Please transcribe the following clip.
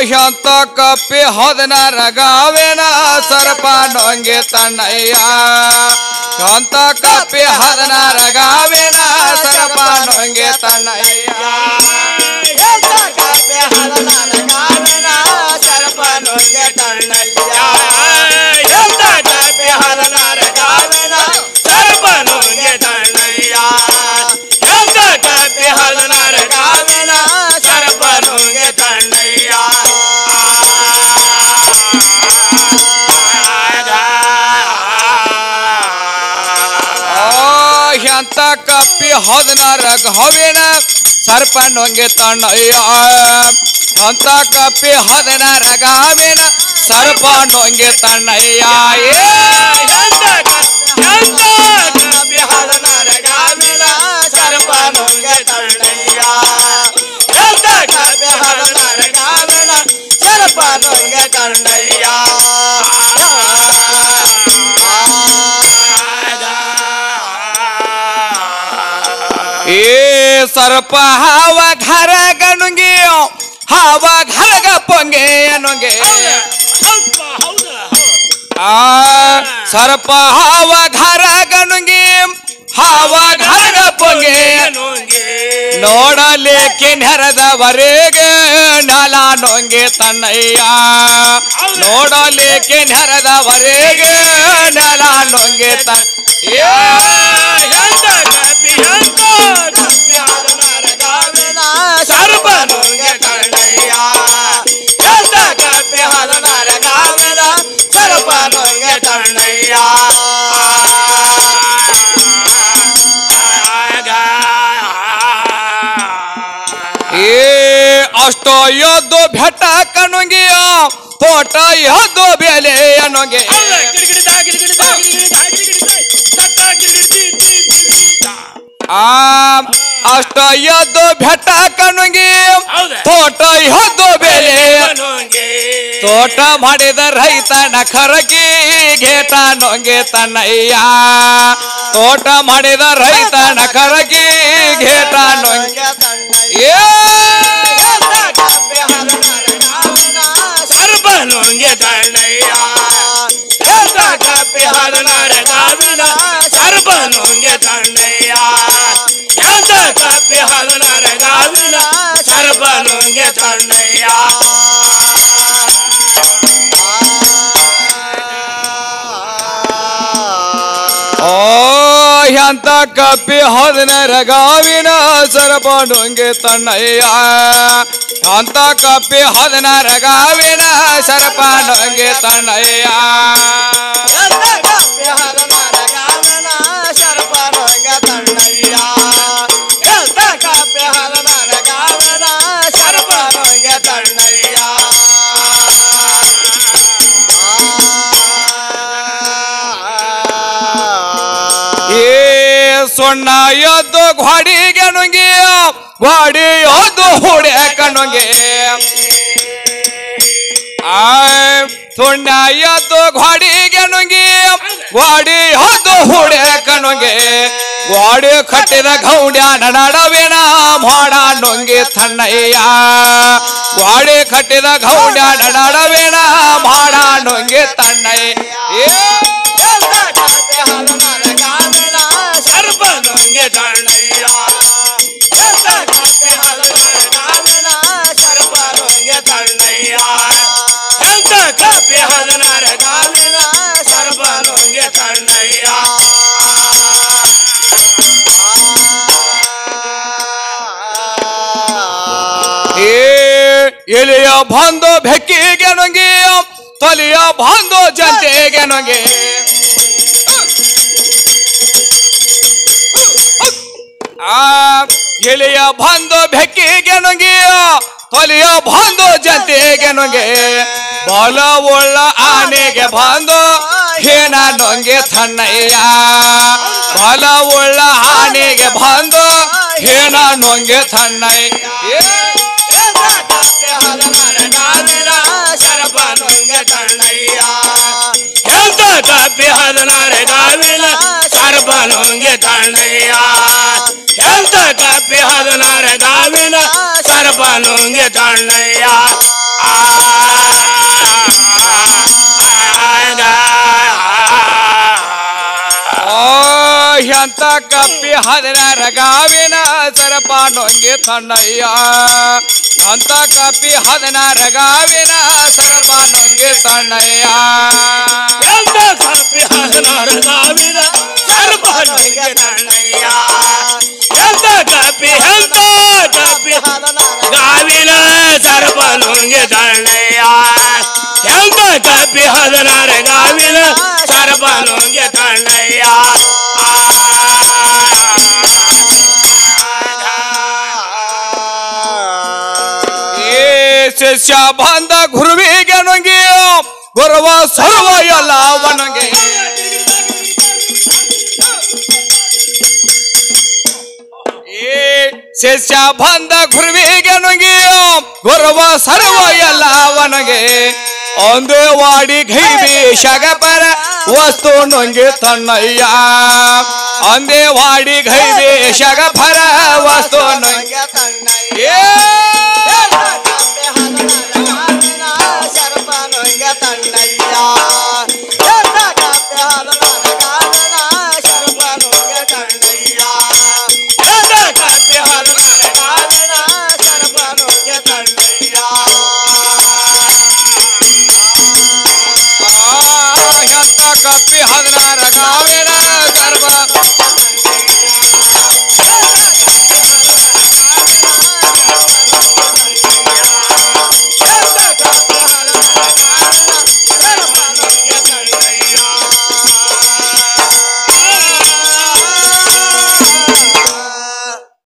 ಎಂತ ಕಪ್ಪಿ ಹೊದನಾರ ಗಾವಿನ ಸರ್ಪ ನೊಂಗೆ ತಣ್ಣಯ್ಯ ಎಂತ ಕಪ್ಪಿ ಹೊದನಾರ ಗಾವಿನ ಸರ್ಪ ನೊಂಗೆ ತಣ್ಣಯ್ಯ ಎಂತ ಕಪ್ಪಿ ಹೊದನಾರ ಗಾವಿನ ಸರ್ಪ ನೊಂಗೆ ತಣ್ಣಯ್ಯ ಎಂತ ಕಪ್ಪಿ ಹೊದನಾರ ಗಾವಿನ ಸರ್ಪ ನೊಂಗೆ ತಣ್ಣಯ್ಯ ಎಂತ ಕಪ್ಪಿ ಹೊದನಾರ ಗಾವಿನ ಸರ್ಪ ನೊಂಗೆ ತಣ್ಣಯ್ಯ ಎಂತ ಕಪ್ಪಿ ಹೊದನಾರ ಗಾವಿನ ಸರ್ಪ ನೊಂಗೆ ತಣ್ಣಯ್ಯ ಎಂತ ಕಪ್ಪಿ ಹೊದನಾರ ಗಾವಿನ ಸರ್ಪ ನೊಂಗೆ ತಣ್ಣಯ್ಯ ಎಂತ ಕಪ್ಪಿ ಹೊದನಾರ ಗಾವಿನ ಸರ್ಪ ನೊಂಗೆ ತಣ್ಣಯ್ಯ ಎಂತ ಕಪ್ಪಿ ಹೊದನಾರ ಗಾವಿನ ಸರ್ಪ ನೊಂಗೆ ತಣ್ಣಯ್ಯ ಸರ್ಪ ಹಾವ ಘರ ಗಣುಂಗಿ ಹಾವ ಘರಗ ಪೊಂಗೆ ಅನುಂಗೆ ಸರ್ಪ ಹಾವ ಘರ ಗಣುಂಗಿ ಹಾವ ಘರಗ ಪೊಂಗೆ ನೋಡಲಿಕ್ಕೆ ನೆರೆದವರೆಗೆ ನಲ ನೊಂಗೆ ತನ್ನಯ್ಯ ನೋಡಲಿಕ್ಕೆ ನೆರೆದವರೆಗೆ ನಲ ನೊಂಗೆ ತನ್ನಯ್ಯ ಸರ್ಪ ನೊಂಗೆ ತಣ್ಣಯ್ಯ ಎಂತ ಕಪ್ಪಿ ಹೊದನಾರ ಗಾವಿನ ಸರ್ಪ ನೊಂಗೆ ತಣ್ಣಯ್ಯ ಅಷ್ಟೋ ಯೋದು ಬೆಟ್ಟ ಕಣುಂಗಿ ತೋಟ ಯೋದು ಬೆಲೆ ಅನ್ನೋಂಗೆ ಅಷ್ಟ ಯೋದು ಬೆಟ್ಟ ಕಣುಂಗಿ ತೋಟ ಯೋದು ಬೆಲೆ ತೋಟ ಮಾಡಿದ ರೈತನ ಖರಗಿ ಗೇಟ ನೊಂಗೆ ತನ್ನಯ್ಯ ತೋಟ ಮಾಡಿದ ರೈತನ ಖರಗಿ ಗೇಟ ನೊಂಗೆ ಸರ್ಪ ನೊಂಗೆ ತಣ್ಣಯ್ಯ ಎಂತ ಕಪ್ಪಿ ಹೊದನಾರ ಗಾವಿನ ಸರ್ಪ ನೊಂಗೆ ತಣ್ಣಯ್ಯ ಎಂತ ಕಪ್ಪಿ ಹೊದನಾರ ಗಾವಿನ ಸರ್ಪ ನೊಂಗೆ ತಣ್ಣಯ್ಯ ಎಂತ ಕಪ್ಪಿ ಹೊದನರ ಗಾವಿನ ಸರ್ಪ ನೊಂಗೆ ತಣ್ಣಯ್ಯ ಅಂತ ಕಪ್ಪಿ ಹೊದನರ ಗಾವಿನ ಸರ್ಪ ನೊಂಗೆ ತಣ್ಣಯ್ಯ ಎಂತ ಕಪ್ಪಿ ಹೊದನಾರ ಗಾವಿನ ಸರ್ಪ ನೊಂಗೆ ತಣ್ಣಯ್ಯ ಎಂತ ಕಪ್ಪಿ ಹೊದನಾರ ಗಾವಿನ ಸರ್ಪ ನೊಂಗೆ ತಣ್ಣಯ್ಯ ಸೊಣ್ಣ ಯೋದು ಘಾಡಿಗೆ ನುಂಗಿ ಘಾಡಿ ಯೋದು ಹುಡೆ ಕಣುಂಗೆ ಸೊಣ್ಣ ಯೋದು ಘಾಡಿಗೆ ನುಂಗಿ ಘಾಡಿ ಯೋದು ಹುಡೆ ಕಣುಂಗೆ ಘಾಡಿ ಕಟ್ಟಿದ ಗೌಡ್ಯ ನಡವಿನ ಮಾಡ ನೊಂಗೆ ತಣ್ಣಯ್ಯ ಘಾಡಿ ಕಟ್ಟಿದ ಗೌಡ್ಯ ನಡವಿನ ಮಾಡ ನೊಂಗೆ ತಣ್ಣಯ್ಯ ಸರ್ಪ ನೊಂಗೆ ತಣ್ಣಯ್ಯ ಎಂತ ಕಪ್ಪಿ ಹೊದನಾರ ಗಾವಿನ ಸರ್ಪ ನೊಂಗೆ ತಣ್ಣಯ್ಯ ಎಂತ ಕಪ್ಪಿ ಹೊದನಾರ ಗಾವಿನ ಸರ್ಪ ನೊಂಗೆ ತಣ್ಣಯ್ಯ ಎಲೆಯ ಬಾಂಧೋ ಬೆಕ್ಕಿಗೆ ನೊಂಗಿ ತೊಲೆಯ ಬಾಂಧೋ ಜನತೆಗೆ ನೊಂಗೆ ಎಲೆಯ ಬಾಂಧೋ ಬೆಕ್ಕಿಗೆ ನೊಂಗಿ ತೊಲೆಯ ಬಾಂಧೋ ಜನತೆಗೆ ನೊಂಗೆ ಬಾಲ ಒಳ್ಳ ಆನೆಗೆ ಬಾಂಧೋ ಹೇನ ನೊಂಗೆ ತಣ್ಣಯ್ಯ ಬಾಲ ಒಳ್ಳ ಆನೆಗೆ ಬಾಂಧೋ ಹೇನ ನೊಂಗೆ ತಣ್ಣಯ್ಯ ಕಪ್ಪಿ ಹೊದನಾರ ಗಾವಿನ ಸರ್ಪ ನೊಂಗೆ ತಣ್ಣಯ್ಯ ಎಂತ ಕಪ್ಪಿ ಹೊದನಾರ ಗಾವಿನ ಸರ್ಪ ನೊಂಗೆ ತಣ್ಣಯ್ಯ ಎಂತ ಕಪ್ಪಿ ಹೊದನಾರ ಗಾವಿನ ಸರ್ಪ ನೊಂಗೆ ತಣ್ಣಯ್ಯ ಎಂತ ಕಪ್ಪಿ 16 ಗಾವಿನ ಸರಪ ನೊಂಗಿ ತಣ್ಣಯ್ಯ ಅಂತ ಕಪ್ಪಿ 16 ಗಾವಿನ ಸರಪ ನೊಂಗಿ ತಣ್ಣಯ್ಯ ಎಂತ ಕಪ್ಪಿ 16 ಗಾವಿನ ಸರಪ ನೊಂಗಿ ತಣ್ಣಯ್ಯ ಎಂತ ಕಪ್ಪಿ ಗಾವಿನ ಸರಪ ನೊಂಗಿ ತಣ್ಣಯ್ಯ ಎಂತ ಕಪ್ಪಿ 16 ಗಾವಿನ ಸರಪ ನೊಂಗಿ ತಣ್ಣಯ್ಯ ಶಿಷ್ಯ ಬಂದ ಗುರುವಿಗೆ ನುಂಗಿ ಗುರುವ ಸರ್ವ ಎಲ್ಲವನಿಗೆ ಶಿಷ್ಯ ಬಂದ ಗುರುವಿಗೆ ನುಂಗಿ ಗುರುವ ಸರ್ವ ಎಲ್ಲವನಿಗೆ ಒಂದು ವಾಡಿ ಗೈಬಿ ಶಗಪರ ವಸ್ತು ನುಂಗಿ ತಣ್ಣಯ್ಯ ಒಂದೇ ವಾಡಿ ಗೈಬಿ ಶಗಪರ ವಸ್ತು ನುಂಗಿ ತಣ್ಣಯ್ಯ ಕಪ್ಪಿ 16 ಗಾವಿನ ಸರ್ವ